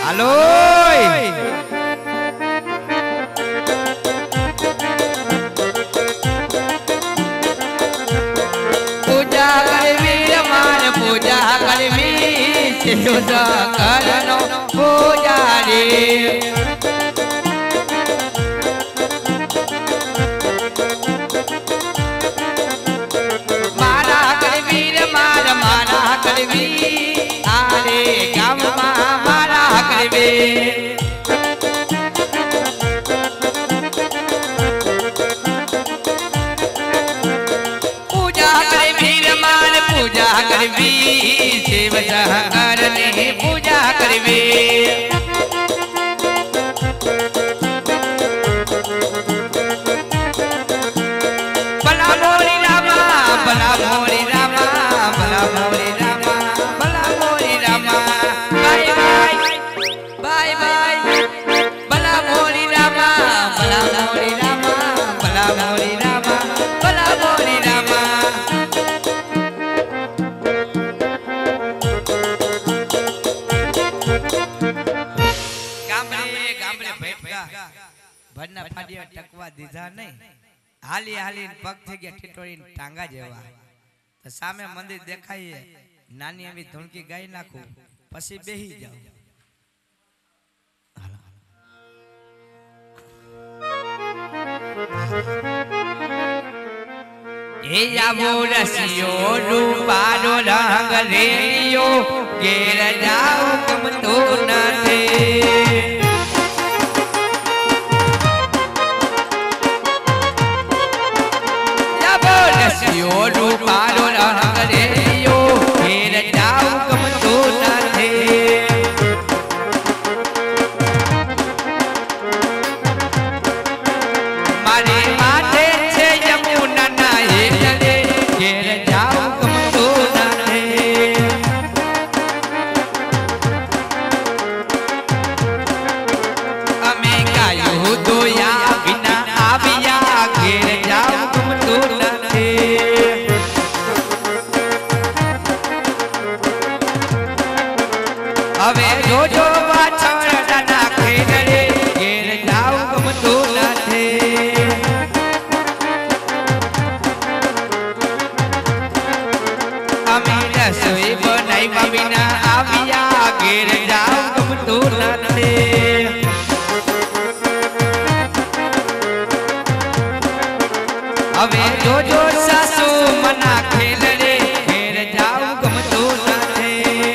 હાલો પૂજા કરવી અમારે પૂજા કરવી શિવ કરનો પૂજારી आरे गाम मारा करवे पूजा करवी रमान पूजा करवी शिव करने पूजा करवी भला मोरी रामा भला मोरी रामा भला मोरी भरना फाडिया टकवा दीधा नहीं हाली हाली पग थे गया ठिठोरी टांगा जेवा तो सामे मंदिर देखाइए नानी अभी धुनकी गाई नाखू पसी बेही जाओ ए जावो रसियो रूपारो रंग रेलियो घेर जाओ कम तो न दे यो रूपारो रंग रेलियो घेर जाओ कम तो न थे मारे माथे छे यमुना ना हेले घेर जाओ कम तो न थे अमे गायो दोया बिना आविया घेर जाओ कम तो न अबे जो जो बाछड़ डना खेलरे घेर जाओ गम तो न थे अमीर सोई बनाई बिना आविया घेर जाओ गम तो न थे अबे जो जो सासू मना खेलरे घेर जाओ गम तो न थे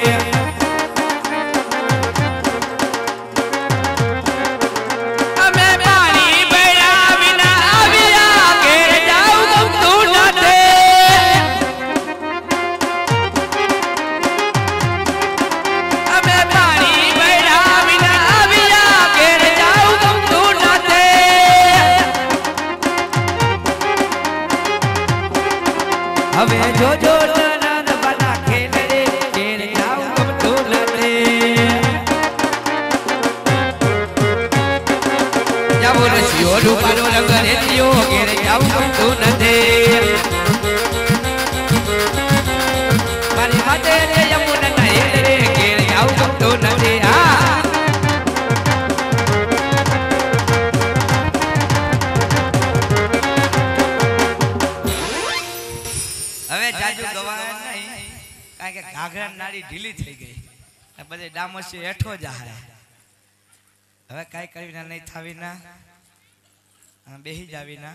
अबे जो जो ननद बना खेलरे घेर जाओ गम तो न थे जावो रसियो रूपारो रंग रेलियो घेर जाओ गम तो न थे मारी माते रे यमुना ना हेलरे घेर जाओ गम तो न थे के घाघरा नाड़ी ढीली थी गई बधे डामसी हेठो जाए हवे काई करवीना नहीं थावीना बेही जावीना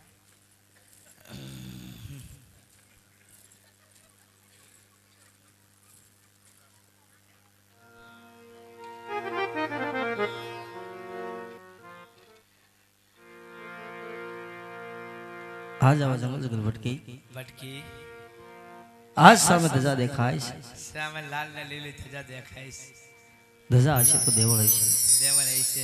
आज आवाज जंगल भटकी भटकी आज सामे धजा देखाइस सामे लाल ने लीली धजा देखाइस धजा हशे तो देवल हशे देवल हशे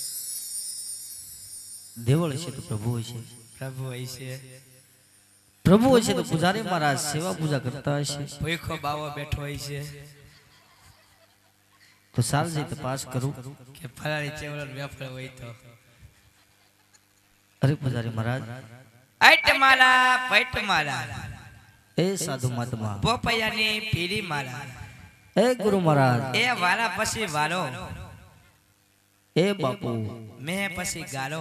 देवल हशे तो प्रभु हशे प्रभु हशे प्रभु हशे तो पुजारी महाराज सेवा पूजा करता हशे भूखो बावो बैठो हशे तो साल जी तपास करूं के फलारी चेवल व्यापार होई तो अरे पुजारी महाराज ऐट माला पैट माला ए साधु महात्मा पोपयानी पीरी माला ए गुरु महाराज ए वाला पसी वालो એ બાપુ મેં પછી ગારો,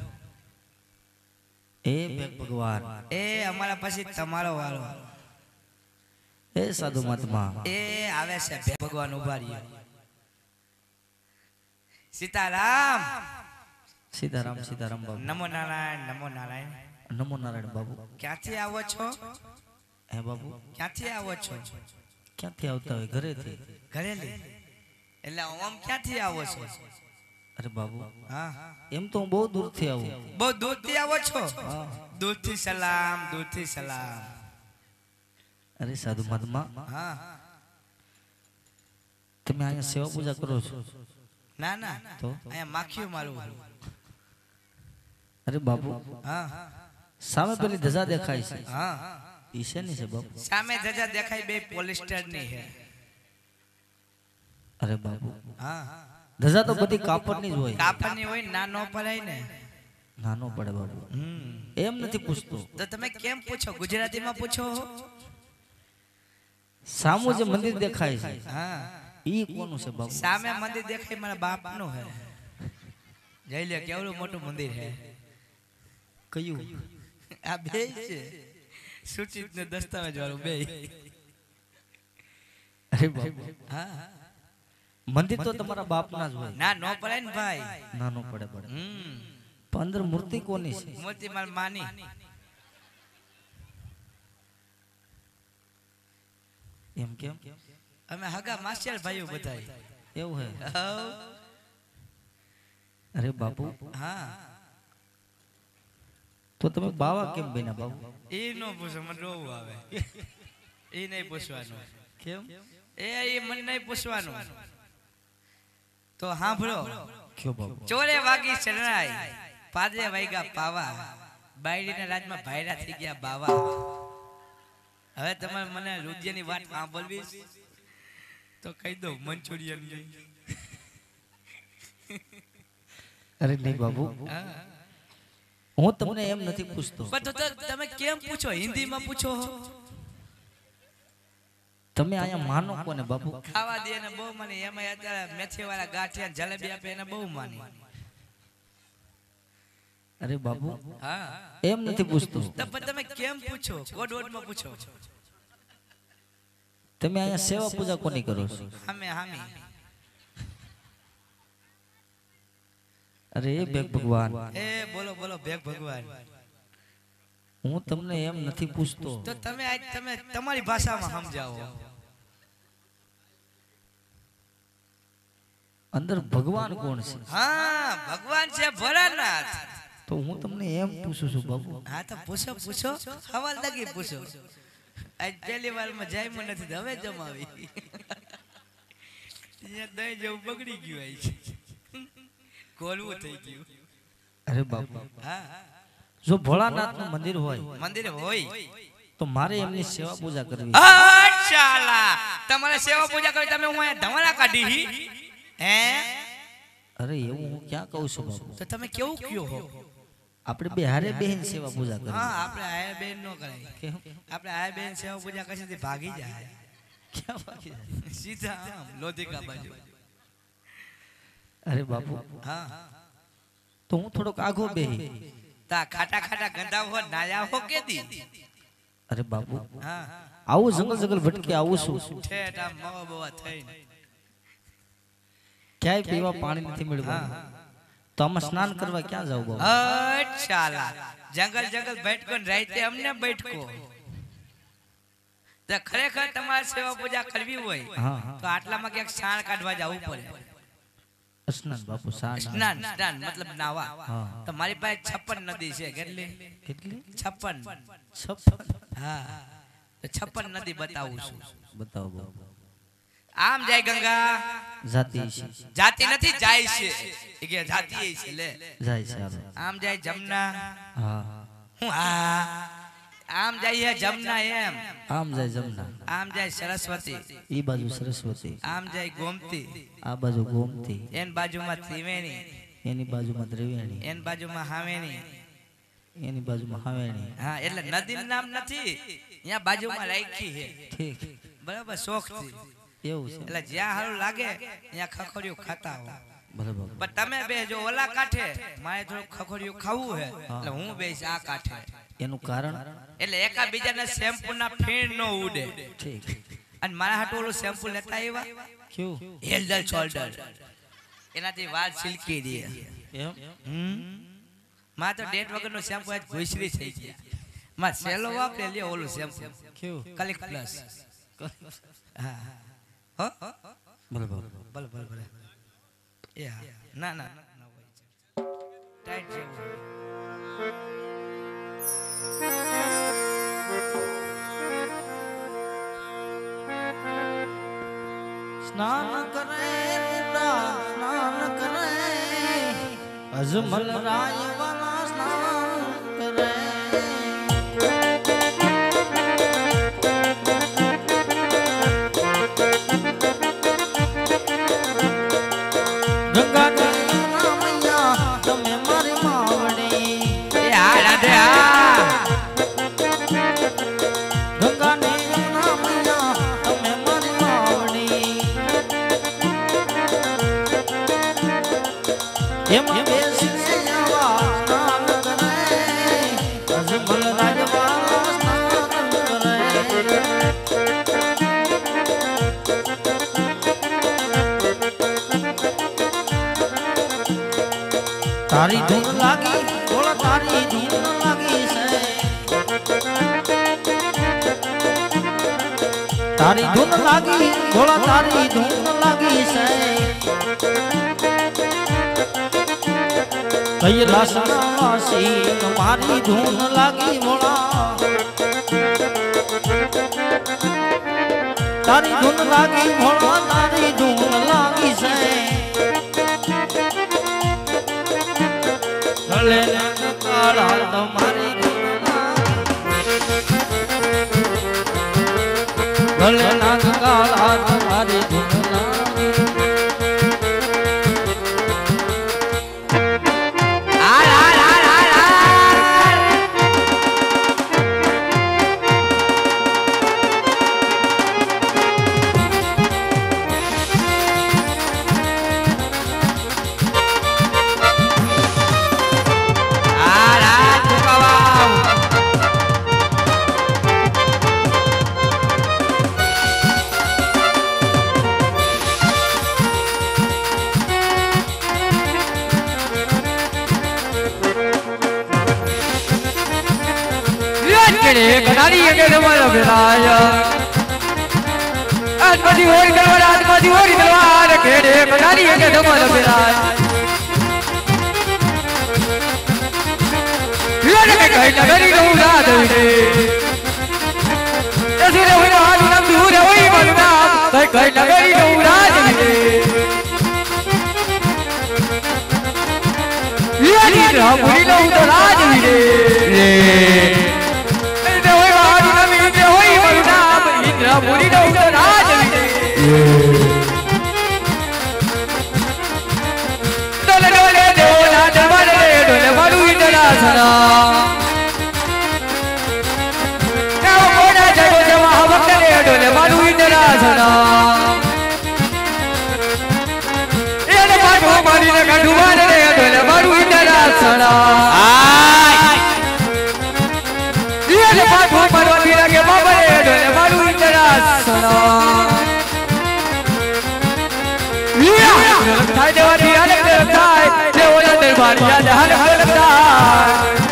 એ ભેગ ભગવાન, એ અમારા પછી તમારો વારો, એ સાધુ મહાત્મા, એ આવે છે ભેગ ભગવાન ઉભા રહ્યો. સીતારામ. સીતારામ સીતારામ બાબુ. નમો નારાયણ, નમો નારાયણ. નમો નારાયણ બાબુ. ક્યાંથી આવો છો? હે બાબુ ક્યાંથી આવો છો? ક્યાંથી આવતા હોય? ઘરેથી. ઘરેલી એટલે આમ ક્યાંથી આવો છો? અરે બાબુ હા, એમ તો હું બહુ દૂરથી આવું. બહુ દૂરથી આવો છો? હા. દૂરથી સલામ, દૂરથી સલામ. અરે સાધુ મહાત્મા, હા. તમે અહીંયા સેવા પૂજા કરો છો? ના ના, તો અહીંયા માખીઓ મારું. અરે બાબુ, હા સામે પેલી ધજા દેખાય છે, હા. ઈ શેની છે બાબુ? સામે ધજા દેખાય, બે પોલિસ્ટર ની છે. અરે બાબુ, હા, ધજા તો બધી કાપડની જ હોય. કાપડની હોય, ના નો પડાય ને. નાનો પડે બાબુ. એમ નથી પૂછતો. તો તમે કેમ પૂછો? ગુજરાતીમાં પૂછો. સામું જે મંદિર દેખાય છે, હા, ઈ કોનું છે બાબુ? સામે મંદિર દેખાય મારા બાપનું છે. જઈ લે, કેવડું મોટું મંદિર છે. કયું? આ બે છે, સૂચિત ને દસ્તાવેજ વાળું બે. અરે બાબુ, હા, મંદિર તો તમારા બાપના જ હોય. ના નો પડાય ને ભાઈ. નાનો પડે પડે. પણ અંદર મૂર્તિ કોની છે? મોતી માર માની. એમ કેમ? અમે હગા માસ્ટર ભાઈઓ બધાય. એવું હે? હઉ. અરે બાપુ, હા, તો તમે બાવા કેમ બન્યા બાબુ? એ નો પૂછો, મને રોવું આવે. એ નહીં પૂછવાનું. કેમ? એ મને નહીં પૂછવાનું. તો સાંભળો. કયો બાબુ? ચોરે વાગી શરણાઈ, પાદરે વાગ્યા પાવા, બાયડીના રાજમાં ભાયરા થઈ ગયા બાવા. હવે તમારે મને રુદ્યની વાત સાંભળવી તો કહી દઉં, મંચુરિયન નહીં. અરે નહીં બાબુ, હું તમને એમ નથી પૂછતો. પણ તો તમે કેમ પૂછો? હિન્દીમાં પૂછો. તમે અહીંયા માનો કોને બાબુ? ખાવા દે ને બહુ માની. એમાં અત્યારે મેથી વાળા ગાંઠિયા જલેબી આપે એને બહુ માની. અરે બાબુ, હા, એમ નથી પૂછતો. તો પણ તમે કેમ પૂછો? કોડવડમાં પૂછો. તમે અહીંયા સેવા પૂજા કોની કરો છો? હામે હામી. અરે એ ભેગ ભગવાન, એ બોલો બોલો ભેગ ભગવાન. હું તમને એમ નથી પૂછતો. તો તમે આજ તમે તમારી ભાષામાં સમજાવો. અંદર ભગવાન કોણ છે? હા, ભગવાન છે ભોળાનાથ. તો હું તમને એમ પૂછું છું બાબુ. હા, તો પૂછો પૂછો, સવાલ લગી પૂછો. આજ પહેલી વારમાં જાયમાં નથી, હવે જમાવી. અહીંયા દહીં જેવું બગડી ગયું. આઈ છે, કોલવું થઈ ગયું. અરે બાબુ, હા, જો ભોળાનાથ નું મંદિર હોય, મંદિર હોય તો મારે એમની સેવા પૂજા કરવી. અચ્છાલા, તમારે સેવા પૂજા કરી, તમે હું અહીંયા ધમાડા કાઢી હે? અરે એવું હું ક્યાં કહું છું બાબુ? તો તમે કેવું કયો હો? આપણે બે હારે બેન સેવા પૂજા કરવી. હા, આપણે આયા બેન નો કરાય. કેમ? આપણે આયા બેન સેવા પૂજા કરશે તે ભાગી જાય. ક્યાં બાકી છે? સીધા આમ લોધિકા બાજુ. અરે બાબુ, હા, તો હું થોડોક આઘો બેહી. તા ખાટા ખાટા ગંદા હો, નાયા હો કે દી. અરે બાબુ, હા, આવું જંગલ જંગલ ભટકી આવું છું, ઠેઠ આમ મવા બવા થઈને. ક્યાંય પીવા પાણી નથી મળવા. તો આમાં સ્નાન કરવા ક્યાં જાવ બાબુ? અચ્છાલા, જંગલ જંગલ બેઠકો ને રાતે અમને બેઠકો. તો ખરેખર તમારે સેવા પૂજા કરવી હોય હા, તો આટલામાં ક્યાંક સાણ કાઢવા જવું પડે. સ્નાન બાપુ, સ્નાન. સ્નાન સ્નાન મતલબ નાવા. હા. તો મારી પાસે 56 નદી છે. કેટલી? કેટલી? 56. 56. હા, તો 56 નદી બતાવું છું. બતાવો બાબુ. આમ જાય ગંગા. જાતિ છે. જાતિ નથી, જાય છે. એ કે જાતિ છે લે. જાય છે હાલો. આમ જાય જમના. હા. હું હા. આમ જાય હે જમના એમ. આમ જાય જમના. આમ જાય સરસ્વતી. ઈ બાજુ સરસ્વતી. આમ જાય ગોમતી. આ બાજુ ગોમતી. એન બાજુમાં ત્રિવેણી. એની બાજુમાં ત્રિવેણી. એન બાજુમાં હાવેણી. એની બાજુમાં હાવેણી. હા, એટલે નદીનું નામ નથી, અહીંયા બાજુમાં રાખી છે. ઠીક. બરાબર, શોખથી. એવું છે. એટલે જ્યાં સારું લાગે ત્યાં ખખોડિયું ખાતા હો. બરાબર પણ તમે બે જો ઓલા કાંઠે મારે થોડું ખખોડિયું ખાવું હે એટલે હું બેસ આ કાંઠે એનું કારણ એટલે એકા બીજાના શેમ્પુ ના ફીણ નો ઉડે ઠીક અને મારા હાટુ ઓલું શેમ્પુ લેતા આવ્યા ક્યું હેલ્ડર શોલ્ડર એનાથી વાળ સિલ્કી દે એમ માં તો ડેટ વગરનો શેમ્પુ આજ ઘુસરી થઈ ગયા માં સેલો વાપરે લે ઓલું શેમ્પુ ક્યું કલિક પ્લસ હા હો બરાબર ભલે ભલે ભલે એ હા ના ના ના હોય ટાઈટ જેવું સ્નાન કરે સ્નાન કરે અજમલ રાય વાલા સ્નાન કરે ગંગા મૈયા તમે મારી માવડી એ હા રાધે હા ગંગા મૈયા તમે મારી માવડી એમાં બેસીને આવા સ્નાન કરે અજમલ રાજવાળા સ્નાન કરે તારી ધૂન લાગી બોલ તારી ધૂન લાગી છે તારી ધૂન લાગી બોલ તારી ધૂન લાગી છે કૈલાસના વાસી મારી ધૂન લાગી બોલા તારી ધૂન લાગી બોલા તારી ધૂન લાગી છે ગલે કાળા તમારી ગલે નાગ કાળા તમારી ધૂન લાગી કનારી કે તમારો ભેરાય આજ બધી હોરી કરવા આજ બધી હોરી કરવા કેડે કનારી કે તમારો ભેરાય યાર કે કઈ નગરી નો રાત રે એસુરે હોય આજ નામ દૂર હોય બલના કઈ નગરી નો રાત રે યાર રામુરી નો રાત રે મુરી નો રાજ ડોલે ડોલે ડોલા ડબલે ડોલે મારું ઇંદરા સના કાવ કોડા જગો જવા વખતે ડોલે મારું ઇંદરા સના એને પાટો મારીને કાઢુવા રે ડોલે મારું ઇંદરા સના એને પાટો મારવા દીરા કે બાબા રે ડોલે મારું થાય દેવાની અલગ થાય દેવોના દરબાર યાદ હર હર થાય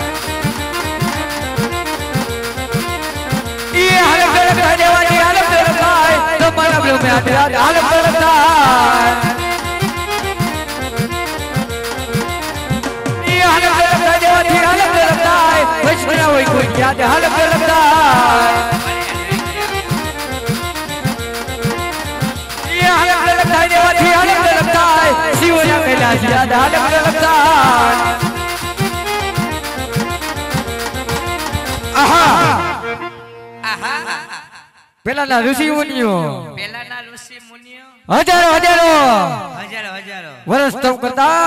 ઈ હર હર થાય દેવાની અલગ થાય તમારા બ્લો મે યાદ અલગ થાય ઈ હર હર થાય દેવાની અલગ થાય વૈષ્ણવ હોય કોઈ યાદ અલગ થાય शिवना कैलाश याद अलग लगता પેલાના ઋષિ મુનિઓ હજારો હજારો વર્ષ તપ કરતા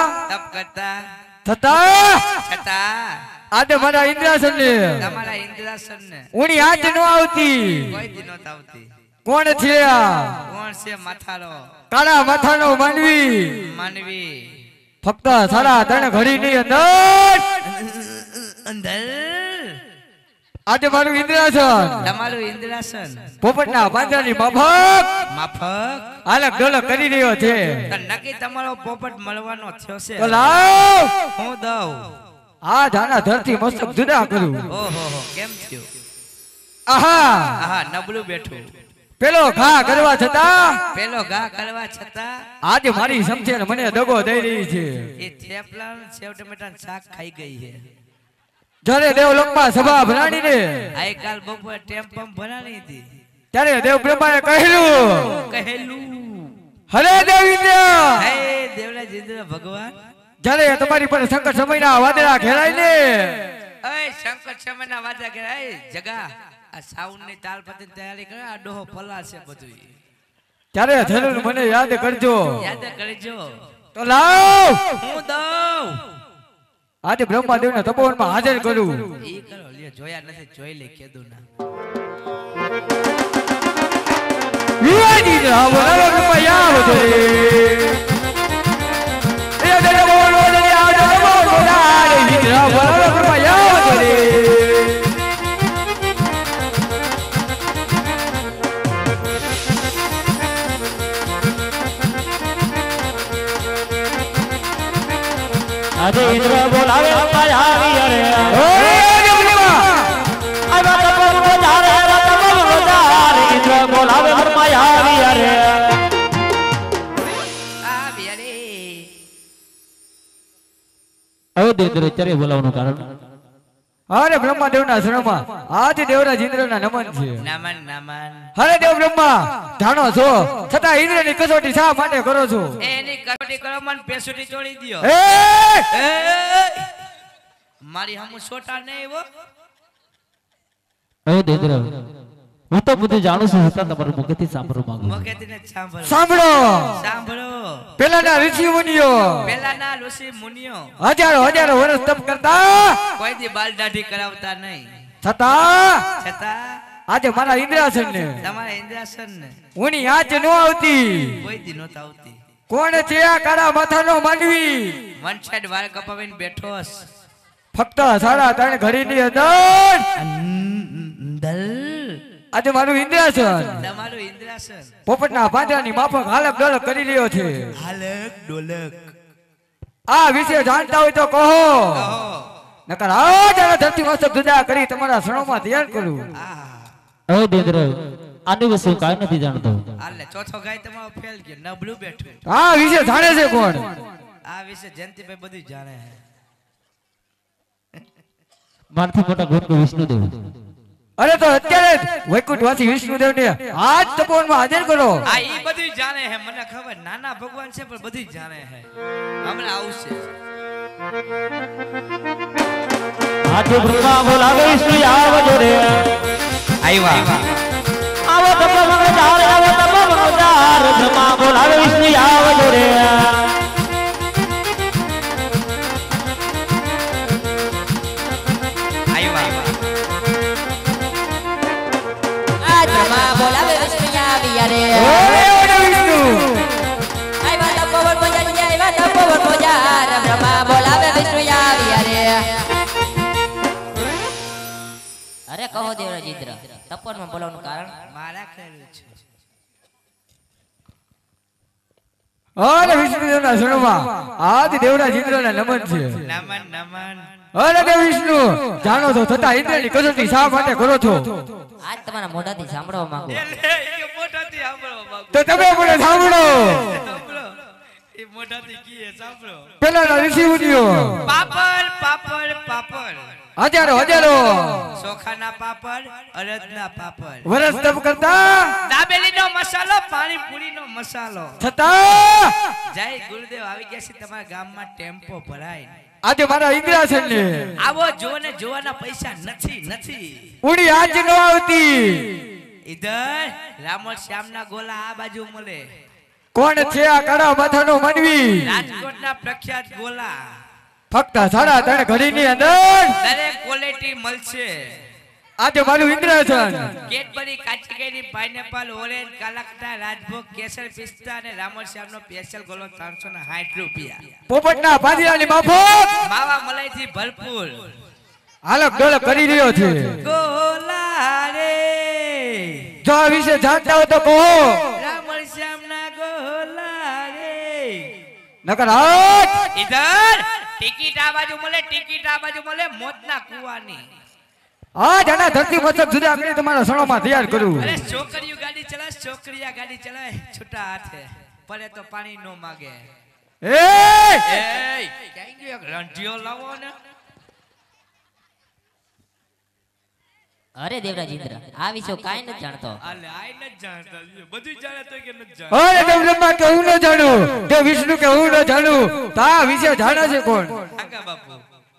થતા આજે મારા ઇન્દ્રાસન ને તમારા ઇન્દ્રાસન ને ઉની આજ નો આવતી કોઈ દી નહોતી આવતી કોણ છે આ? કોણ છે માથારો? કાળા માથાનો માનવી. માનવી. ફક્ત 3.5 ઘડીની અંદર અંદર આજે મારું ઇન્દ્રાસન, તમારું ઇન્દ્રાસન પોપટના પાંજરાની માફક માફક હાલક ડોલક કરી રહ્યો છે. તો નક્કી તમારો પોપટ મળવાનો થયો છે. તો લાવ હું દઉં. આ જાના ધરતી મસ્તક જુદા કરું. ઓહો કેમ થયું? આહા આહા નબળું બેઠું. પેલો ઘા કરવા છતાં પેલો ઘા કરવા છતાં આજે મારી સમજે મને દગો દઈ રહી છે. એ થેપલા સેવ ટમેટાનું શાક ખાઈ ગઈ છે. જ્યારે દેવલોકમાં સભા ભરાણીને આઈકાલ બપોરે ટેમ્પમ ભરાણી હતી ત્યારે દેવ બ્રહ્માએ કહેલું કહેલું હરે દેવિન્દ્ર, હે દેવરાજ ઇન્દ્ર ભગવાન, જ્યારે તમારી પર સંકટ સમયના વાદળા ઘેરાય ને અય સંકટ સમયના વાદળા ઘેરાય જગા આ સાઉન્ડ ની તાલ પતિની તૈયારી કરે. આ ડોહો પલા છે બધું. ત્યારે જરૂર મને યાદ કરજો. યાદ કરજો. તો લાવ હું દઉં. આજે બ્રહ્માદેવના તપોવનમાં હાજર કરું. ઈ કરો લ્યો, જોયા નથી જોઈ લે કેદું ના. વિવાદી રાવ રાવ રૂપિયા વધે એ દે બોલો દે આવજો બોલો દે રાવ રાવ રૂપિયા વધે આજે ઇન્દ્ર બોલાવે આવી અરે ઓય જમલીવા આવા તપર બજારે તપર બજારે ઇન્દ્ર બોલાવે આવી અરે આ બિયારે હવે ઇન્દ્ર ચરે બોલાવવાનું કારણ અરે બ્રહ્માદેવના શરણમાં આજે દેવરાજ ઇન્દ્રના નમન છે. નમન નમન. હરે દેવ બ્રહ્મા જાણો છો છતાં ઇન્દ્રની કસોટી શા માટે કરો છો? એની કસોટી કરો મન પેસોટી છોડી દિયો. એ મારી હમુ છોટા નહીં હો. હવે ઇન્દ્ર હું તો બધું જાણું છું, છતાં તમારું મુખથી સાંભળવા માંગુ. મગજને સાંભળો. સાંભળો સાંભળો. પેલાના ઋષિ મુનિઓ પેલાના ઋષિ મુનિઓ હજારો હજારો વર્ષ તપ કરતા કોઈ દી બાલ દાઢી કરાવતા નહીં, છતાં આજે મારા ઇન્દ્રાસન ને તમારા ઇન્દ્રાસન ને ઉની આંચ નો આવતી. કોઈ દી નહોતા આવતી. કોણ છે આ કાળા માથાનો માનવી? વન સાઈડ વાળ કપાવીને બેઠો હસ. ફક્ત 3.5 ઘડીની અંદર આજે મારું ઇન્દ્રાસન તમારું ઇન્દ્રાસન પોપટના પાંજરાની માફક હાલક ડોલક કરી રહ્યો છે. હાલક ડોલક. આ વિશે જાણતા હોય તો કહો, કહો. નકર આ જરા ધરતી મસ્તક જુદા કરી તમારા શરણોમાં તૈયાર કરું. હવે ઇન્દ્ર આની વિશે હું કાંઈ નથી જાણતો. હાલે ચોથો ગાય તમારો ફેલ ગયો, નબળું બેઠું. આ વિશે જાણે છે કોણ? આ વિશે જયંતિભાઈ બધું જાણે છે. મારથી મોટા ગુરુ વિષ્ણુદેવ. અરે તો અત્યારે જ વૈકુંઠવાસી વિષ્ણુદેવને આજ તપોવનમાં હાજર કરો. આ ઈ બધું જાણે છે, મને ખબર. નાના ભગવાન છે પણ બધું જાણે છે. હમણાં આવશે. આજે બ્રહ્મા બોલાવે વિષ્ણુ આવજો રે. આવ્યા. આવો તપો મંગળાર આવો તપો મંગળાર બ્રહ્મા બોલાવે વિષ્ણુ આવજો રે. બોલાવે વિષ્ણુ આવ્યા રે. ઓય વિષ્ણુ આવ્યા તપોવન બજાર આવ્યા તપોવન બજાર બ્રહ્મા બોલાવે વિષ્ણુ આવ્યા રે. અરે કહો દેવરાજ ઇન્દ્ર તપોવનમાં બોલાવવાનું કારણ? મારા કરેલું છે. અરે વિષ્ણુદેવના શરણમાં આજ દેવરાજ ઇન્દ્રના નમન છે. નમન નમન. અરે દેવ વિષ્ણુ જાણો છો છતાં ઇન્દ્રની કસોટી શા માટે કરો છો? આજ તમારા મોઢાથી સાંભળવા માંગુ. એ મોઢાથી સાંભળો બાપુ. તો તમે પણ સાંભળો. સાંભળો. એ મોઢાથી કીએ સાંભળો. પેલાના ઋષિ મુનિઓ પાપડ પાપડ પાપડ. હજારો હજારો ચોખાના પાપડ, અડદના પાપડ, વર્ષ તપ કરતા દાબેલીનો મસાલો, પાણીપુરીનો મસાલો. છતાં જય ગુરુદેવ આવી ગયા છે તમારા ગામમાં ટેમ્પો ભરાય. આજે મારા ઇન્દ્રાસન ને આવો જો ને જોવાના પૈસા નથી નથી. ઉડી આજ નો આવતી. ઇધર રામોલ શ્યામના ગોલા આ બાજુ મળે. કોણ છે આ કાળા માથાનો માનવી? રાજકોટના પ્રખ્યાત ગોલા. ફક્ત 3.5 ઘડીની અંદર દરેક ક્વોલિટી મળશે. આજે મારું ઇન્દ્રાસન કેડબરી કાચી કેરી પાઇનેપલ ઓરેન્જ કાલાકટા રાજભોગ કેસર પિસ્તા અને રામોશ્યામ નો સ્પેશિયલ ગોલો 360 રૂપિયા પોપટના પાંદડાની માફક માવા મલાઈ થી ભરપૂર હાલક ડોલક કરી રહ્યો છે ગોલા રે જો આ વિશે જાણતા હો તો કહો રામોશ્યામ ના ગોલા રે નકર હાથ ઇધર ટિકિટ આ બાજુ મળે મોતના કુવાની આ જાના ધરતી મસ્તક જુદા કરી તમારા સણોમાં તૈયાર કરું અરે છોકરીઓ ગાડી ચલાવે છોકરીયા ગાડી ચલાવે છૂટા હાથે પડે તો પાણી નો માગે એ ક્યાં ગયો એક રંઢિયો લાવો ને અરે દેવરાજ ઇન્દ્ર આ વિશે કાઈ ન જાણતો આલે આઈ ન જાણતા બધું જાણે તો કે ન જાણે અરે દેવબ્રહ્મા કે હું ન જાણું કે વિષ્ણુ કે હું ન જાણું તા વિશે જાણે છે કોણ આગા બાપુ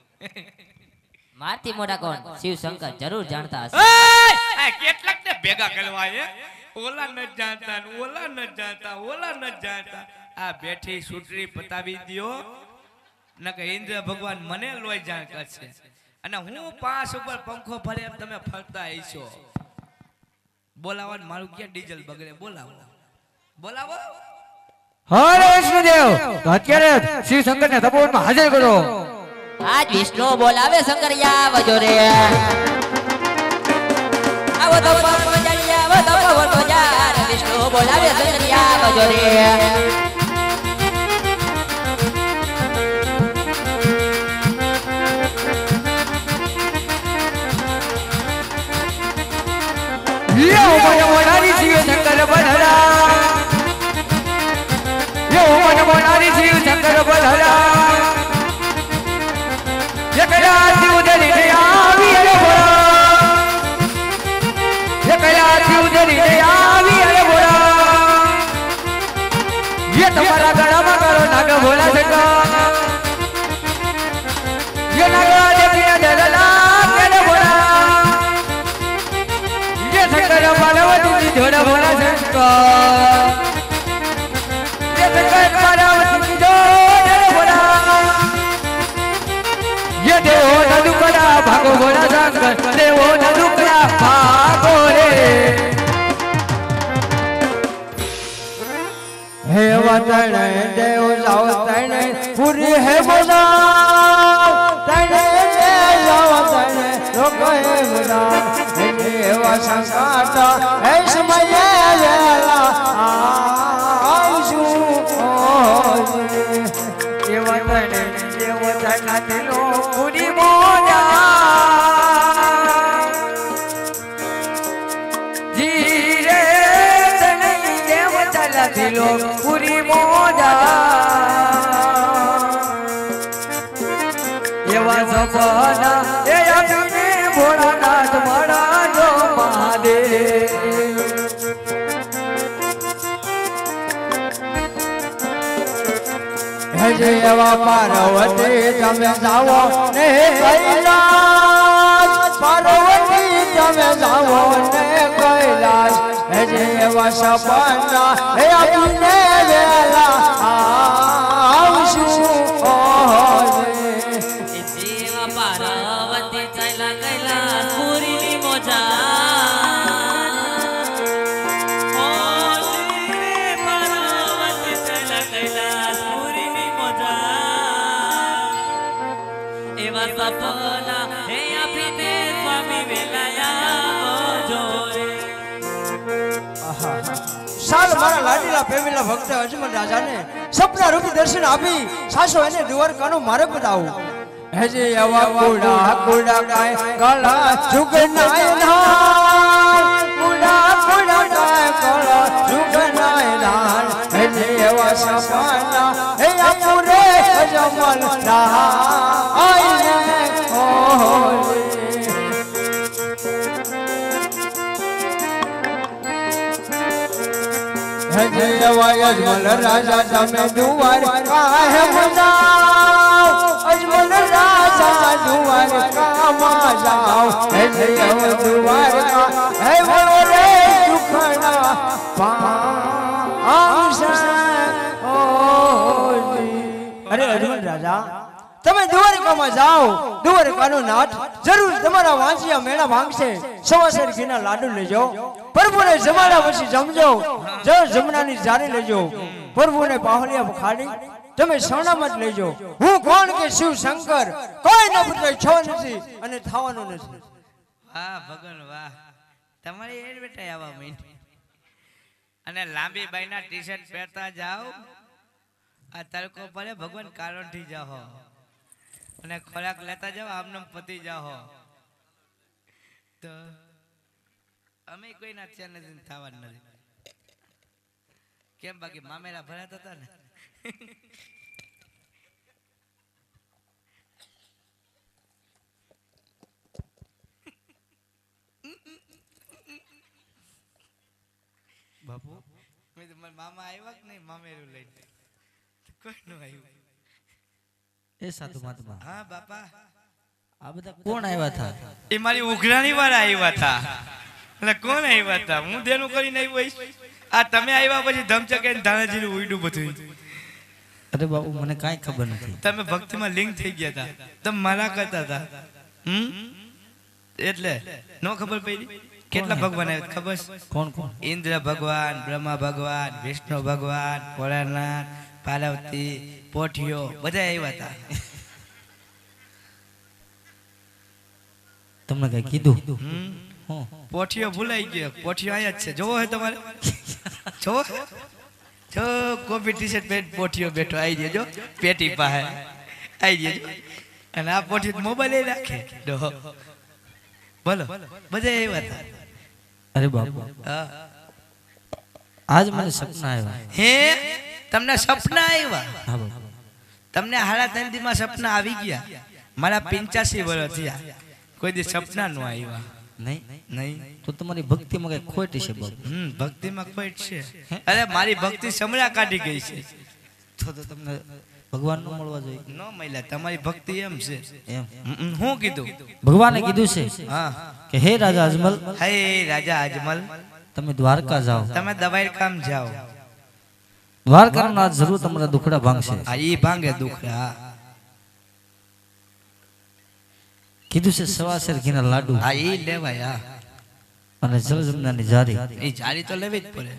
મારતી મોટા કોણ શિવ શંકર જરૂર જાણતા હશે એ કેટલાક ને ભેગા કરવા હે ઓલા ન જાણતા ઓલા ન જાણતા આ બેઠી સુટરી પતાવી દિયો નકે ઇન્દ્ર ભગવાન મને લોય જાણ કરશે અને હું પાંચ ઉપર પંખો ભરે એમ તમે ફરતા હઈશો બોલાવવાનું મારું ક્યાં ડીઝલ બગડે બોલાવો હરે વિષ્ણુદેવ તો અત્યારે શિવ શંકર ને તપોવનમાં હાજર કરો આજ વિષ્ણુ બોલાવે શંકરિયા આવજો રે આવો તો પવન બજારિયા આવો તો પવન બજાર વિષ્ણુ બોલાવે શંકરિયા આવજો રે યો મને મોનારી શિવ શંકર બલહરા યો મને મોનારી શિવ શંકર બલહરા એકલા શિવ દરી આવી રે બોલા એકલા શિવ દરી આવી રે બોલા ये તમારા ગળામાં કરો નાગ ભોલા શંકર ये નાગા દેખીને જરલા કે બોલા ये शंकर पार्वती जोड़ा भोला शंकर ये शंकर पार्वती जोड़ा भोला ये देवो नदुकड़ा भागो भोला शंकर देवो नदुकड़ा भागो रे हे वतन देव जाओ तन पूरी है बोला तन जाओ तन रोको है बोला देवा संकाटा है समय वेला आजू देवतन दिलो पूरी मोजा जीरे तनई देवतन दिलो पूरी मोजा एवा सपना ए अपने भोलानाथ मारा जो महादेव हे एवा पार्वती તમે જાવો ને કૈલાસ પાર્વતી તમે જાવો ને કૈલાસ હે એવા સપના હે આપને વેલા આવશું જેવા પાર્વતી ચાલા કૈલાસ પૂરીની મોજા ઓ પાર્વતી ચાલા કૈલાસ પૂરીની મોજા એવા સપના હે આપીને સ્વામી વેલાયા જોરે સાલ મારા લાડીલા પ્રેમીલા ભક્ત અજમલ રાજાને સપના રૂપી દર્શન આપી સાસો એને દ્વારકાનો માર્ગ બતાવું હે એવા કુડા કુડા કાય ગલા જુગનાય ધાન કુડા કુડા કાય ગલા જુગનાય ધાન હે એવા સપના હે આપુરે અજમલ આઈને હે એવા અજમલ રાજા તમે દુવાર કાહે બજાઓ અજમલ રાજા દ્વારકામાં જાઓ હે એવા દ્વારકા હે બોલો રે દુખના પાંચ અરે અજમલ રાજા તમે દ્વારકામાં જાઓ, દ્વારકાનો નાથ જરૂર તમારા વાંચિયા મેળા ભાંગશે. સવાસર ઘીના લાડુ લેજો, પ્રભુને જમાડા પછી જમજો, જમણાની જારી લેજો, પ્રભુને પાહલિયા ખાડી તમે શરણામત લેજો. હું કોણ કે શિવ શંકર, કોઈ ન બદલાય છો નથી અને થવાનું નથી. વાહ ભગવાન વાહ, તમારી એડ બેટા આવા મહિને અને લાંબી બાઈના ટી શર્ટ પહેરતા જાઓ, આ તડકો પડે ભગવાન કારણ થી જાઓ અને ખોરાક લેતા જાઓ, આમનો પતી જાઓ. તો અમે કોઈ ના ત્યાં નથી થવાનું નથી. કેમ બાકી મામેરા ભરાતા હતા ને. બાપુ મામા આવ્યા કે નહીં મામેરું લઈને? કોઈ નું આવ્યું? એ સાધુ મહાત્મા, હા બાપા, આ બધા કોણ આવ્યા હતા? એ મારી ઉઘરાણી વાળા આવ્યા હતા. એટલે કોણ આવ્યા હતા? હું દેનું કરીને આવ્યો. આ તમે આવ્યા પછી ધમચકે ધાણાજીનું ઉઈડું બધું. અરે બાપુ, મને કાંઈ ખબર નથી. તમે ભક્તિમાં લિંક થઈ ગયા હતા, તમે મારા કરતા હતા. એટલે નો ખબર પડી. કેટલા ભગવાન આવ્યા ખબર છે? કોણ કોણ? ઇન્દ્ર ભગવાન, બ્રહ્મા ભગવાન, વિષ્ણુ ભગવાન, ભોળાનાથ, પાર્વતી, પોઠિયો બધા આવ્યા હતા. તમને કઈ કીધું? પોઠિયો ભૂલાઈ ગયો. પોઠિયો અહીંયા જ છે, જોવો હે તમારે? જોવો જો કોપી ટી શર્ટ પહેરી પોઠિયો બેઠો આવી જજો પેટી પાસે આવી જજો. અને આ પોઠિયો મોબાઈલ રાખે. બોલો બધા આવ્યા હતા. અરે બાપુ, આજ મને સપના આવ્યા. હે તમને સપના આવ્યા? હા બાપુ. તમને હાડા 3 દીમાં સપના આવી ગયા? મારા 85 વર્ષ થયા, કોઈ દી સપના નો આવ્યા નહીં? નહીં તો તમારી ભક્તિમાં કઈ ખોટ છે બાપુ. ભક્તિમાં ખોટ છે? અરે મારી ભક્તિ સમરા કાઢી ગઈ છે. તો તમને ભગવાન નો મળવા જોઈએ. નો મળ્યા. તમારી ભક્તિ એમ છે. એમ હું કીધું? ભગવાને કીધું છે હા કે હે રાજા અજમલ, હે રાજા અજમલ, તમે દ્વારકા જાઓ. તમે દવાઈ કામ જાઓ. દ્વારકાનો નાથ જરૂર તમારા દુખડા ભાંગશે. હા ઈ ભાંગે દુખડા. કીધું છે સવાસેર ઘીના લાડુ હા ઈ લેવાય. હા અને જલજમનાની જારી. એ જારી તો લેવી જ પડે.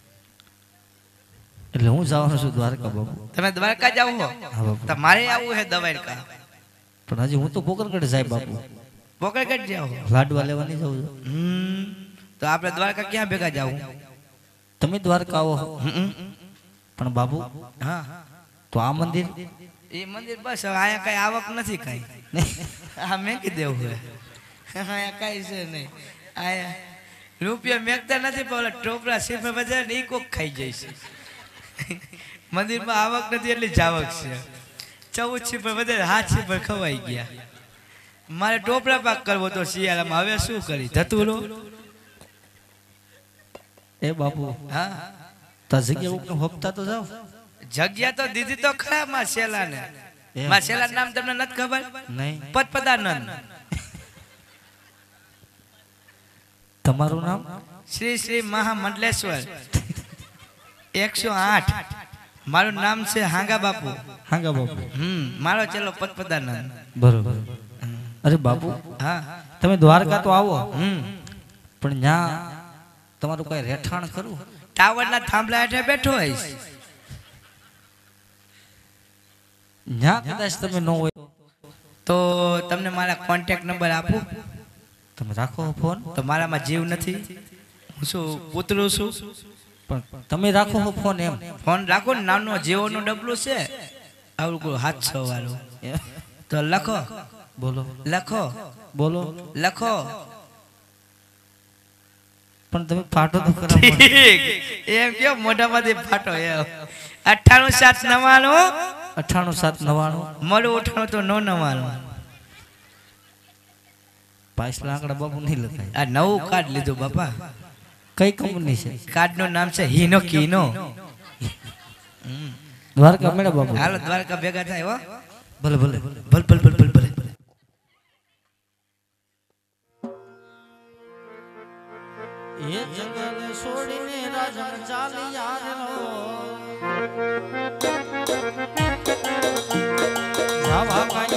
એટલે હું જવાનો છું દ્વારકા બાપુ. તમે દ્વારકા જાવ હો? હા બાપુ. તમારે આવું હે દ્વારકા? પણ હજી હું તો પોકરગઢ જાય બાપુ. પોકરગઢ જાવ? લાડવા લેવા નહીં જાઉં. તો આપણે દ્વારકા ક્યાં ભેગા જાવું? તમે દ્વારકા આવો પણ બાપુ, હા તો આ મંદિર એ મંદિર બસ હવે અહીંયા કઈ આવક નથી કઈ. હા મેકી દેવું હે. અહીંયા કઈ છે નહીં. આયા રૂપિયા મેકતા નથી, પણ ઓલા ટોપરા સિફર બજાર ને ઈ કોક ખાઈ જાય છે. મંદિરમાં આવક નથી એટલે જાવક છે. 14 સિફર બજાર 7 સિફર ખવાઈ ગયા. મારે ટોપરા પાક કરવો તો શિયાળામાં, હવે શું કરી? ધતુરો. એ બાપુ, હા તો જગ્યા ઉપર હપ્તા તો જાવ. જગ્યા તો દીધી તો ખરા માં શેલા ને. માં શેલા નામ તમને નથી ખબર? નહીં. પદપદાનંદ. તમારું નામ? શ્રી શ્રી મહામંડલેશ્વર 108. મારું નામ છે હાંગા બાપુ. હાંગા બાપુ. મારો ચેલો પદપદાનંદ. બરોબર. અરે બાપુ, હા તમે દ્વારકા તો આવો, પણ ન્યા તમારું કઈ રહેઠાણ ખરું? ટાવરના થાંભલા હેઠે બેઠો હોઈશ. ન્યા કદાચ તમે ન હોય તો તમને મારા કોન્ટેક્ટ નંબર આપું? તમે રાખો ફોન. તો મારામાં જીવ નથી, હું શું કૂતરું છું? પણ તમે રાખો ફોન. એમ ફોન રાખો ને, નાનો જીવોનું ડબલું છે આવું 700 વાળું. તો લખો. બોલો. લખો. બોલો. લખો. પણ તમે પાટો તો ખરા. એમ કેમ મોઢામાંથી ફાટો? એમ 98 799 98 799 મળું 98 તો 999. પાછલા આંકડા બાપુ નહીં લખાય. આ નવું કાર્ડ લીધું બાપા. કઈ કંપની છે? કાર્ડ નું નામ છે હિનો કીનો. દ્વારકા મેળા બાપુ. હાલો દ્વારકા ભેગા થાય હો. ભલે ભલે. ભલ ભલ ભલ ભલ ભલે. એ જંગલ છોડીને રાજન ચાલી આવેલો, જાવા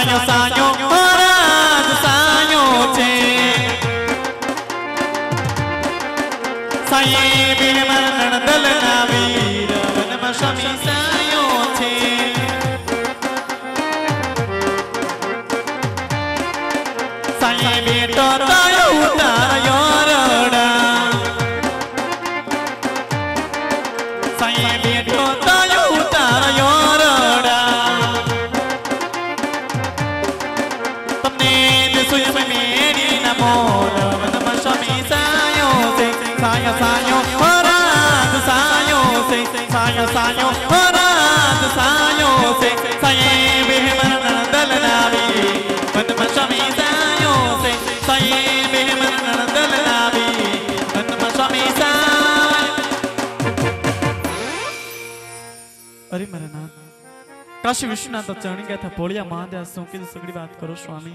સાયો સાયો મહારાજ સાયો છે સાયે બેમર નણદલ ના વીર વનમાં સ્વામી સાયો છે સાયે બેટો તાયો ઉતાર્યો રડા સાયે બેટો તાયો ઉતાર્યો રડા તમને દેસુય મેરી નમો વનમાં સ્વામી સાયો છે સાયો સાયો મહારાજ સાયો છે સાયો સાયો મહારાજ સાયો છે સાયે બેમર નણદલ ના વીર વનમાં સ્વામી સાયો છે સાયે બેમર નણદલ ના વીર વનમાં સ્વામી સાયો अरे मेरा नाम काशी विश्वनाथ चरणी गया था पोड़िया महादेव सो की सगड़ी बात करो स्वामी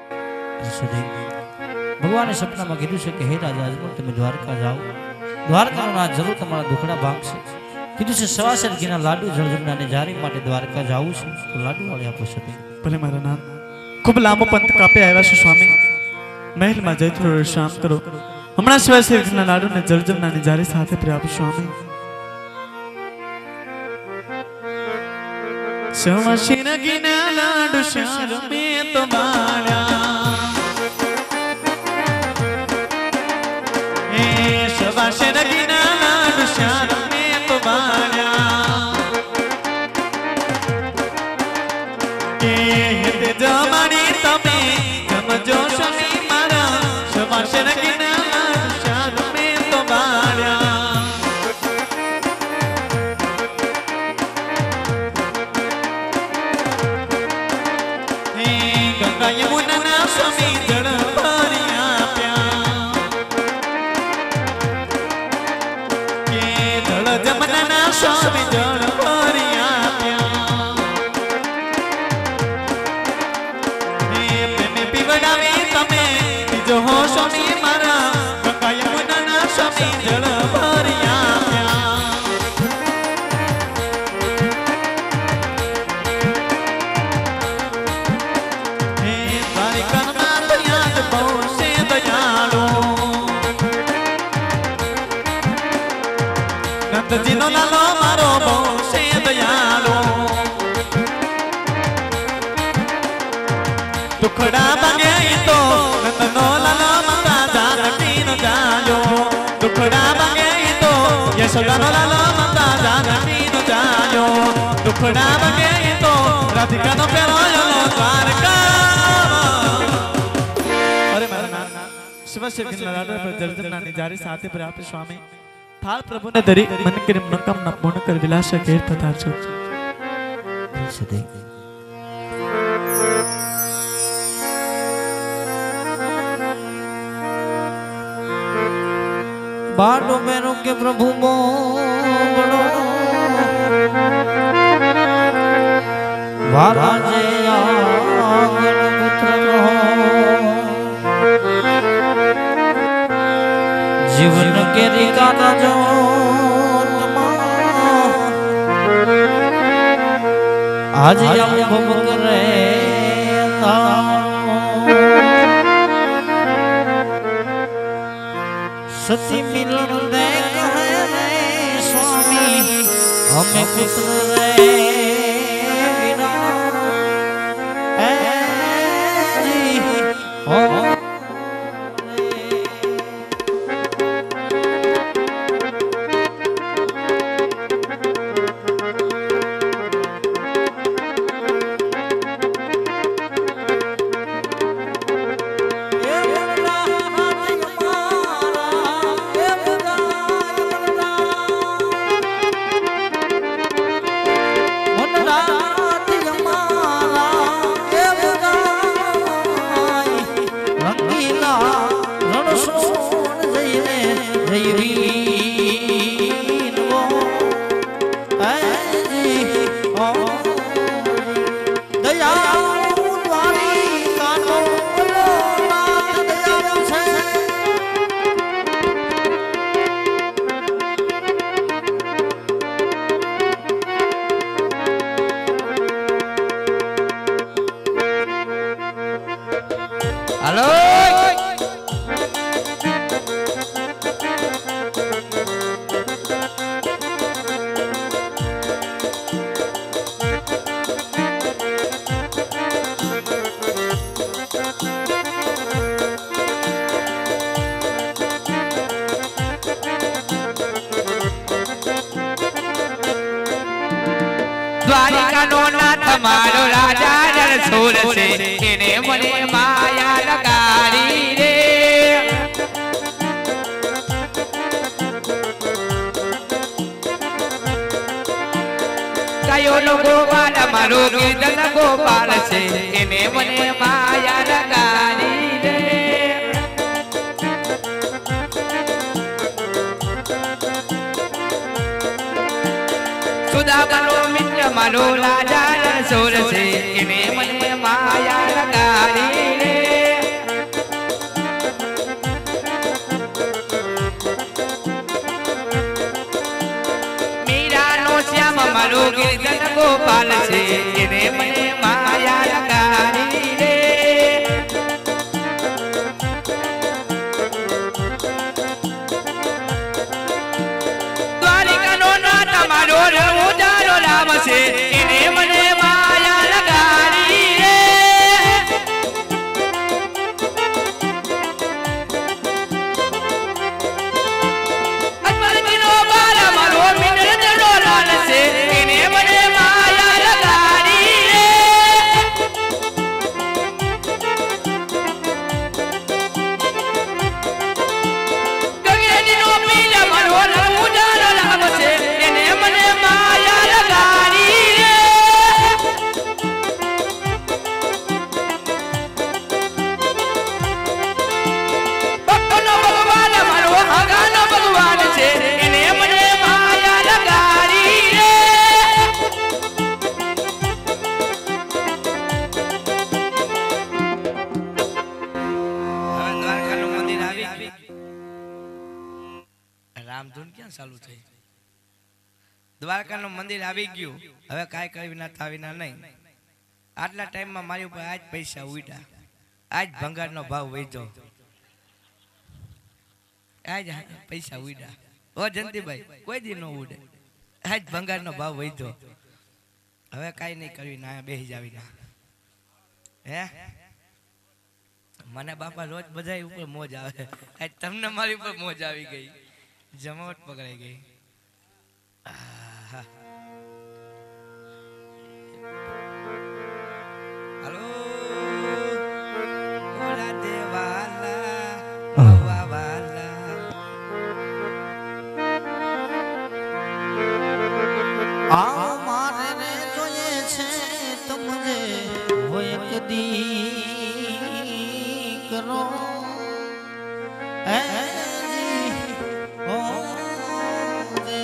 भगवान ने सपना में कीधु के हे राजा अजमल तुम द्वारका जाओ द्वारका ना जरूर तुम्हारा दुखड़ा भागशे कीधु से सवासर घीना लाडू जळजमना ने जारी माटे द्वारका जाऊं छे तो लाडू वाले आपो सते भले मारा नाम खूब लांबो पंथ कापे आव्या छे स्वामी महल में जई थोड़ो विश्राम करो हमणा सवासर घीना लाडू ने जळजमना ने जारी साथे प्राप्त स्वामी सवासर घीना लाडू शार में तो बाळा सवासर घीना लाडू शार में तो बाळा के हित जमानी तमे समझो स्वामी मारा सवासर घीना लाडू शार में तो बाळा गंगा यमुना ना स्वामी जड़ भरिया प्या के जड़ जमुना ना स्वामी जड़ भरिया प्या प्रेम पीवड़ावे तमे बीजो हो स्वामी मारा गंगा यमुना ना स्वामी जड़ भरिया प्या नंदजीनो लालो मारो बहु से दयालो दुखड़ा भागे तो नंदनो लालो माता जानकी नो जायो दुखड़ा भागे तो यशोदानो लालो माता जानकी नो जायो दुखड़ा भागे तो राधिका नो प्यारो यलो द्वारका अरे मेरा नाम शिव श्री लाडू पर जलजमना ने जारी साथे प्राप्त स्वामी थाल प्रभु ने धरी मन के मनोकामना पूर्ण कर विलास के पधार छो सदे बाडो मेरो के प्रभु मोगड़ो वारा जे आंगन पुत्र जीवन के रिकाता जो आज हम करे सती मिलन दे कहे स्वामी हमें पुत्र रे बिना जी हो દ્વારિકા નો નાથ મારો રાજા રણછોડ છે એને મને માયા લગાડી રે ગાયો નો ગોપાલ મારો કીર્તન ગોપાલ છે એને મને માયા લગાડી રે સુદામાનો મિત્ર મારો રાજા રણછોડ છે એને મને માયા લગાડી રે મીરાનો શ્યામ મારો કીર્તન ગોપાલ છે એને મને માયા લગાડી રે દ્વારિકાનો નાથ મારો ઉજારો રામ છે એને મને માયા લગાડી રે અજમલજીનો બાર મારો મિત્ર જડો લાલ છે એને મને માયા લગાડી રે ગગનજીનો પીર મારો ઉજારો રામ છે એને મને માયા લગાડી રે ભક્તોનો ભગવાન મારો હગાનો ભગવાન છે એને મને માયા લગાડી રે દ્વારકાનું મંદિર આવી રામધૂન ક્યાં ચાલુ થઈ દ્વારકાનું મંદિર આવી ગયું હવે કાંઈ કરી વિના થા વિના નહીં આટલા ટાઈમમાં મારી ઉપર આજ પૈસા ઉડ્યા આજ ભંગારનો ભાવ વધ્યો આજ પૈસા ઉડ્યા ઓ જયંતિભાઈ કોઈ દી ન ઉડે આજ ભંગારનો ભાવ વધ્યો હવે કાંઈ નહીં કરવી ના બેસી જાવી ના હે મને બાપા રોજ બધા ઉપર મોજ આવે આજ તમને મારી ઉપર મોજ આવી ગઈ જમાવટ પકડાઈ ગઈ હલો ઓલા દેવાલા વાલા આ મારે રે જોઈએ છે તમને હોય કદી કરો હે ઓ રે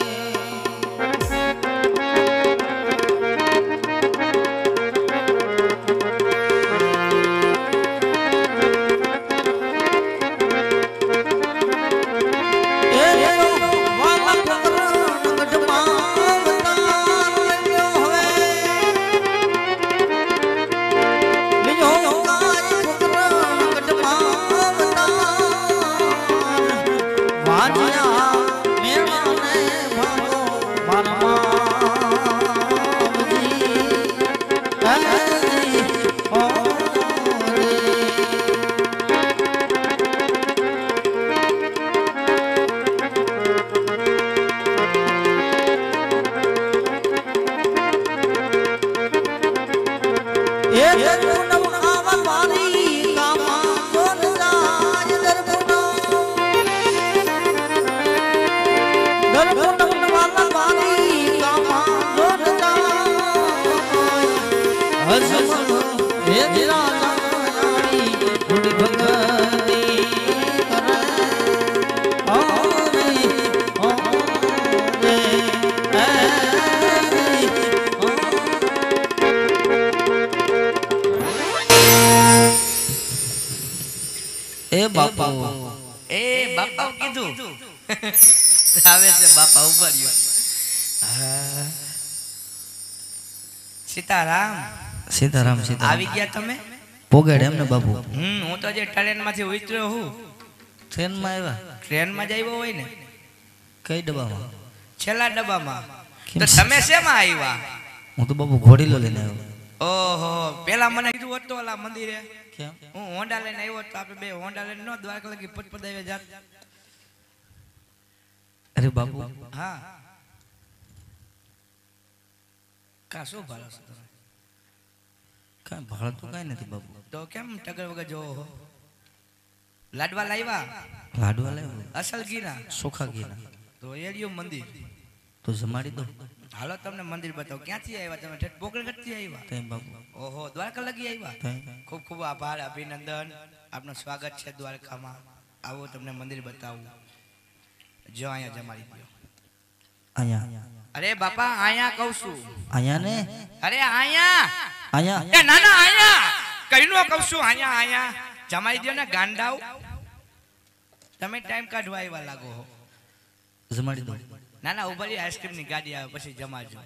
બાપા કીધું આવે છે બાપા ઉભા રહ્યો સીતારામ સીતારામ સીતારામ આવી ગયા તમે પોગેડ એમને બાપુ હું તો જે ટ્રેન માંથી ઉતર્યો હું ટ્રેન માં આવ્યા ટ્રેન માં જ આવ્યો હોય ને કઈ ડબ્બામાં છેલ્લા ડબ્બામાં તો તમે શેમાં આવ્યા હું તો બાપુ ઘોડીલો લઈને આવ્યો ઓહો પેલા મને કીધું હોત તો ઓલા મંદિરે કેમ હું હોન્ડા લઈને આવ્યો તો આપણે બે હોન્ડા લઈને નો દ્વારકા લગી પટપદાવે જાત અરે બાપુ હા કા શું ભાળો છો તમે? કાંઈ ભાળ તો કાંઈ નથી બાપુ. તો કેમ ટગર વગર જોવો હો? લાડવા લાવ્યા લાડવા લાવ્યો અસલ ગીના સોખા ઘીના. તો એરિયો મંદિર તો જમાડી દો. હાલો તમને મંદિર બતાવો. ક્યાંથી આવ્યા તમે? ઠેઠ પોકળગઢથી આવ્યા? તઈ બાપુ ઓહો, દ્વારકા લગી આવ્યા? તઈ ખૂબ ખૂબ આભાર, અભિનંદન. આપનું સ્વાગત છે દ્વારકામાં. આવો તમને મંદિર બતાવું. જો અહીંયા જમાડી દો. અહીંયા અરે બાપા અહીંયા કહું છું. અહીંયા ને અરે અહીંયા અહીંયા એ ના ના અહીંયા કઈનો કહું છું. અહીંયા અહીંયા જમાડી દો ને ગાંડાવ. તમે ટાઈમ કાઢવા આવ્યા લાગો હો. જમાડી દો. ના ના ઉભરી આઈસ્ક્રીમ ની ગાડી આવે પછી જમાડજો.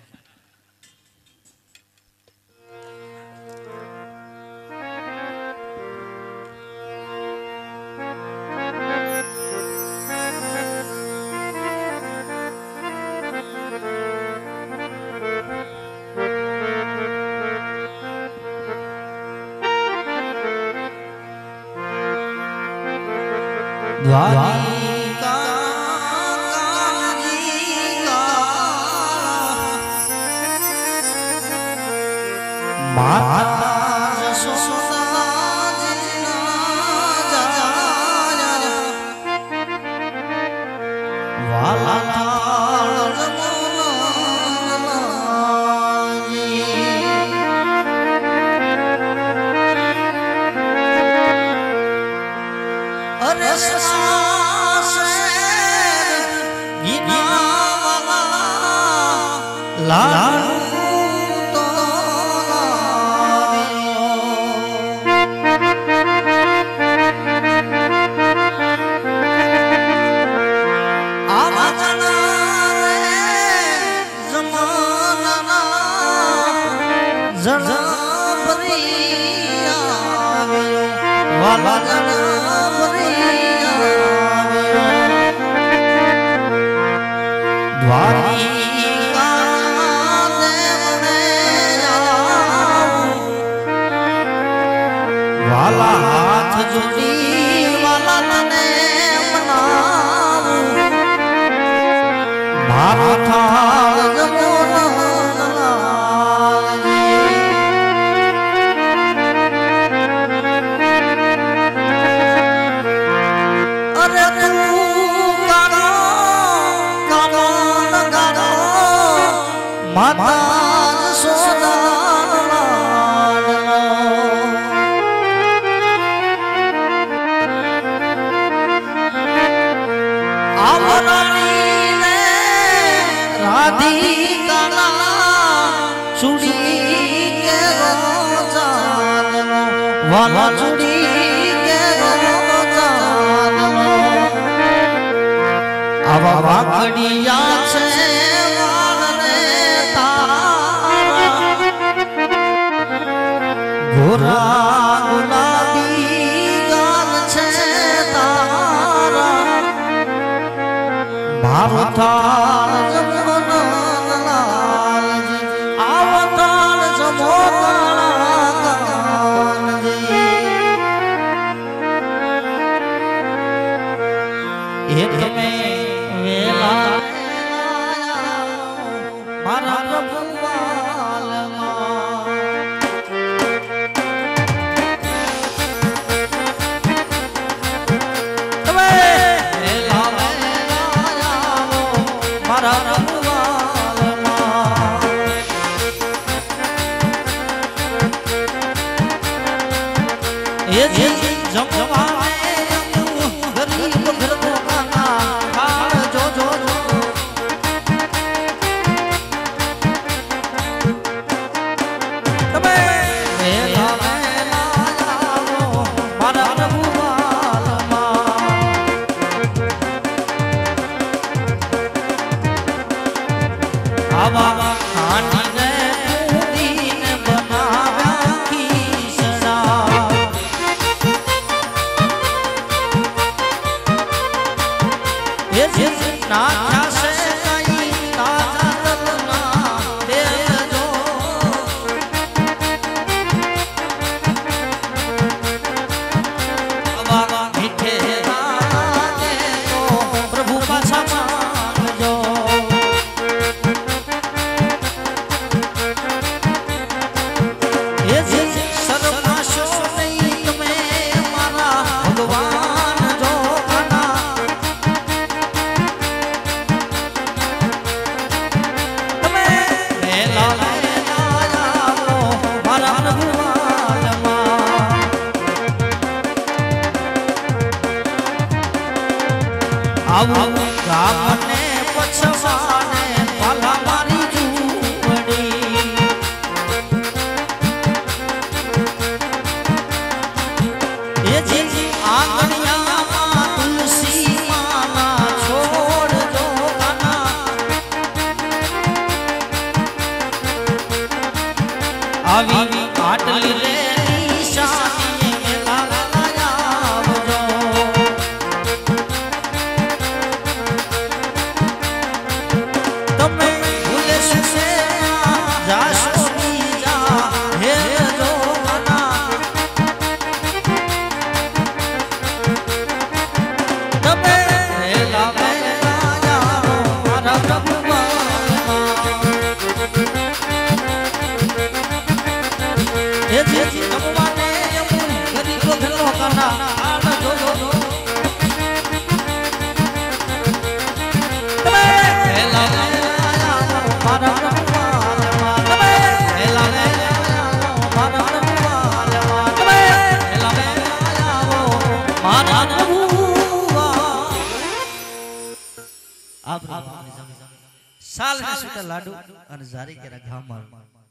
આવા આવું ગામને પછવાને પાલા મારી ઝૂંપડી એ જી આંગણિયામાં તુલસી માના છોડ જો કાના આવી આટલી રે નિશાની લાવજો તમે ભૂલે સુસે જાશો બીજા હે જો કાના તમે વેલા વેલા જાઓ મારા પ્રભુ એ જે નમવાને યમુન કરી તો ઘનો કાના આડ જો જો તમે વેલા વેલા જાઓ મારા પ્રભુ તમે વેલા વેલા જાઓ મારા પ્રભુ તમે વેલા વેલા જાઓ મારા પ્રભુ સાલ ને સુટા લાડુ અને જારી કેરા ઘા માર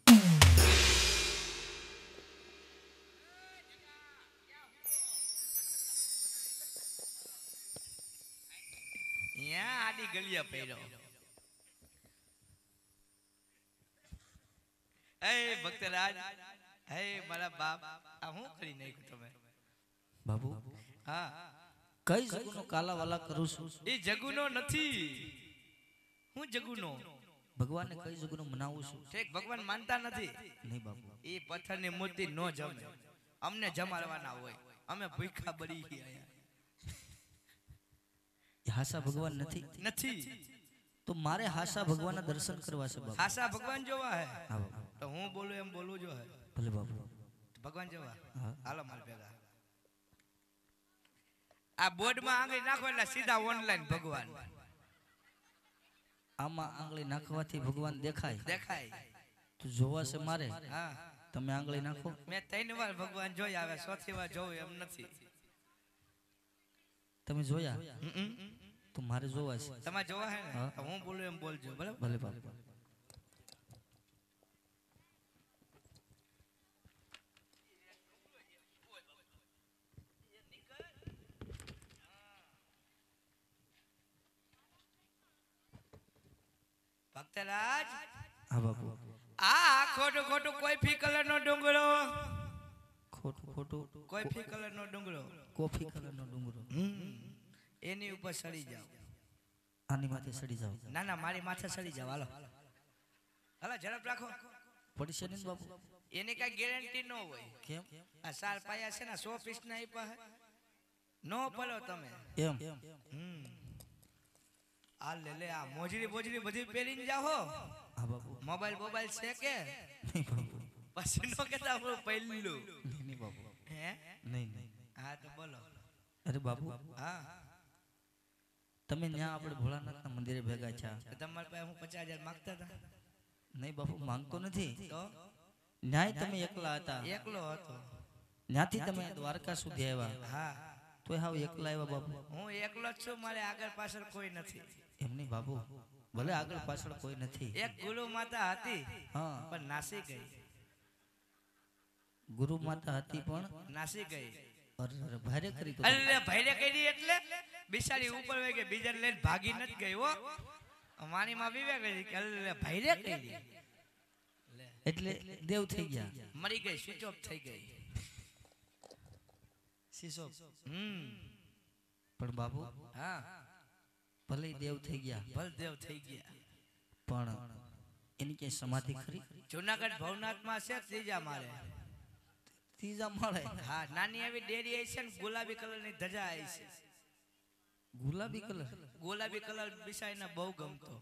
અહીંયા આડી ગલિયા પહેર્યો એ ભક્તરાજ હે મારા બાપ આ હું કરી નાખ્યું તમે બાબુ હા કઈ જગુનો કાલા વાલા કરું છું એ જગુનો નથી હું જગુનો ભગવાનને કઈ જગુનો મનાવું છું ઠીક ભગવાન માનતા નથી નહીં બાબુ એ પથ્થરની મૂર્તિ નો જમે અમને જમાડવાના હોય અમે ભૂખા બળી ગયા એ હાસા ભગવાન નથી નથી તો મારે હાસા ભગવાનના દર્શન કરવા છે બાબુ ખાસા ભગવાન જોવા હે હા બાબુ તો હું બોલું એમ બોલવું જો હે ભલે બાબુ ભગવાન જોવા હા. હાલો મારી ભેગા આ બોર્ડમાં આંગળી નાખો એટલે સીધા ઓનલાઈન ભગવાન આમાં આંગળી નાખવાથી ભગવાન દેખાય દેખાય તો જોવા છે મારે હા તમે આંગળી નાખો મેં 3 વાર ભગવાન જોઈ આવે 4થી વાર જોઉં એમ નથી તમે જોયા તો મારે જોવા છે તમારે જોવા હે ને હા. તો હું બોલું એમ બોલજો બરાબર ભલે બાબુ ભક્તરાજ હા બાબુ આ ખોટું ખોટું કોઈ ફી કલર નો ડુંગરો ખોટું ખોટું કોઈ ફી કલર નો ડુંગરો કોફી કલરનો ડુંગરો એની ઉપર સડી જાવ આની માથે સડી જાવ ના ના મારી માથે સડી જાવ હાલો હાલો ઝડપ રાખો પડશે નહીં બાબુ એની કઈ ગેરંટી ન હોય કેમ આ સાર પાયા છે ને 100 પીસ ના આપ્યા હે નો પડો તમે એમ આ લે આ મોજરી બોજરી બધી પહેરીને જાઓ હા બાબુ મોબાઈલ છે કે નહીં બાબુ પછી નો કેતા હું પહેલું નહીં બાબુ હે નહીં નહીં હા તો બોલો અરે બાબુ હા તમે ત્યાં આપણે ભોળાનાથના મંદિરે ભેગા છો તો તમારા પાસે હું 50,000 માંગતા હતા નહીં બાપુ માંગતો નથી તો ન્યાય તમે એકલા હતા એકલો હતો ત્યાંથી તમે દ્વારકા સુધી આવ્યા હા તોય હાવ એકલા આવ્યા બાપુ હું એકલો જ છું મારે આગળ પાછળ કોઈ નથી એમ નહીં બાપુ ભલે આગળ પાછળ કોઈ નથી એક ગુરુ માતા હતી હા પણ નાસી ગઈ ગુરુ માતા હતી પણ નાસી ગઈ અરે અરે ભારે કરી તો અરે ભાઈને કરી એટલે બિચારી ઉપર વહી ગઈ બીજાને લઈને ભાગી નથી ગઈ હો મારી માં વિવેક હતી કે અરે ભાઈને કરી એટલે દેવ થઈ ગયા મરી ગઈ સ્વિચ ઓફ થઈ ગઈ શીશો પણ બાબુ હા ભલે ઈ દેવ થઈ ગયા બલદેવ થઈ ગયા પણ એની કઈ સમાધિ ખરી જુનાગઢ ભવનાથ માં છે ત્રીજા મારે ત્રીજા માળે હા નાની એવી ડેરી આવી છે ને ગુલાબી કલર ની ધજા આવી છે ગુલાબી કલર ગુલાબી કલર બિસાઈને બહુ ગમતો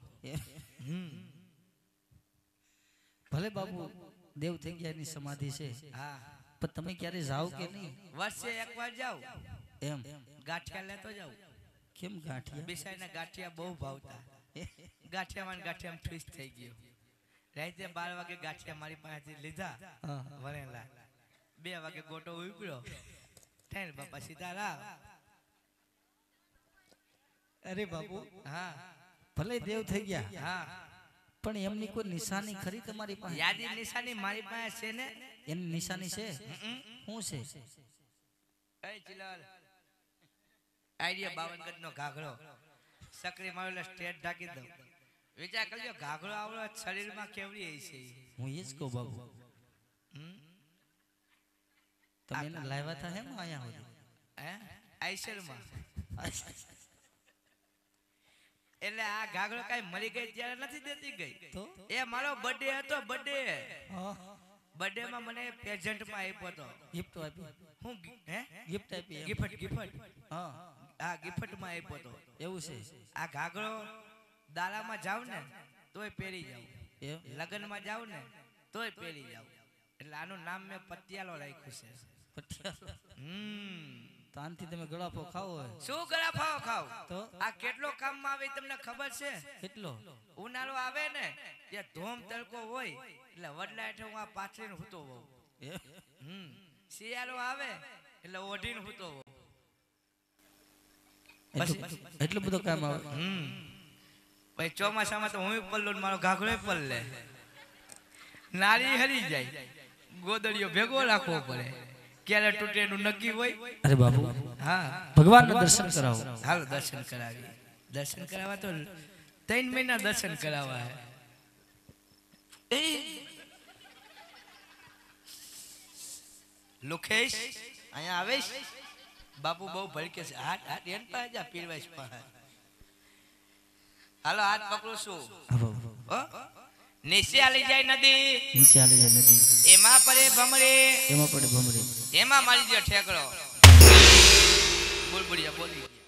ભલે બાબુ દેવ થઈ ગયા એની સમાધિ છે હા પણ તમે ક્યારે જાઓ કે નહીં વર્ષે એકવાર જાવ એમ ગાંઠિયા લેતો જાવ કેમ ગાંઠિયા બિસાઈને ગાંઠિયા બહુ ભાવતા ગાંઠિયામાં ગાંઠિયામાં ટ્વિસ્ટ થઈ ગયો રાતે 12 વાગે ગાંઠિયા મારી પાસેથી લીધા વણેલા 2 વાગે ગોટો ઉપડ્યો ઠેણ બાપા સીતારામ અરે બાપુ હા ભલે દેવ થઈ ગયા હા પણ એમની કોઈ નિશાની ખરી તમારી પાસે યાદી નિશાની મારી પાસે છે ને એની નિશાની છે શું છે એ ચિલાલ આઈડિયા 52 ગજનો ઘાઘરો સકરી મારેલો સ્ટેટ ઢાકી દઉં વિચાર કરજો ઘાઘરો આવડો શરીરમાં કેવડી હઈ છે હું એ જ કહું બાબુ તમે એને લાવ્યા હતા હેમ આયા સુધી હે આઈસરમાં એટલે આ ઘાઘરો કાઈ મરી ગઈ ત્યારે નથી દેતી ગઈ તો એ મારો બર્થડે હતો બર્થડે માં મને પ્રેઝન્ટ માં આપ્યો હતો ગિફ્ટ આપી હું હે ગિફ્ટ આપી ગિફ્ટ હા આ ગિફ્ટ માં આપ્યો હતો એવું છે આ ઘાઘરો દાડામાં જાવ ને તોય પહેરી જાવ એમ લગન માં જાવ ને તોય પહેરી જાવ એટલે આનું નામ મેં પટિયાલો રાખ્યું છે તાનથી તમે ગળાફો ખાવો હોય શું ગળાફાઓ ખાવ તો આ કેટલો કામમાં આવે તમને ખબર છે કેટલો ઉનાળો આવે ને જે ધોમ તડકો હોય એટલે વડલા હેઠે હું આ પાથરીને હૂતો હોઉં શિયાળો આવે એટલે ઓઢીને હૂતો હોઉં એટલું બધું કામ આવે પછી ચોમાસામાં તો હું પલ્લો મારો ઘાઘરો પલ્લે નારી હરી જાય ગોદડીઓ ભેગો રાખવો પડે ક્યારે તૂટે એનું નક્કી હોય અરે બાબુ હા ભગવાનના દર્શન કરાવો હાલો દર્શન કરાવી દર્શન કરાવવા તો 3 મહિના દર્શન કરાવવા હે લુખેશ અહીંયા આવેશ બાપુ બહુ ભડકે છે હાથ એન પાસે જા પીરવાઈશ પાસે હાલો હાથ પકડું છું નીચે આલી જાય નદી નીચે આલી જાય નદી એમાં પડે ભમરી એમાં પડે ભમરી એમાં મારી દો ઠેકડો બોલ બોલિયા બોલી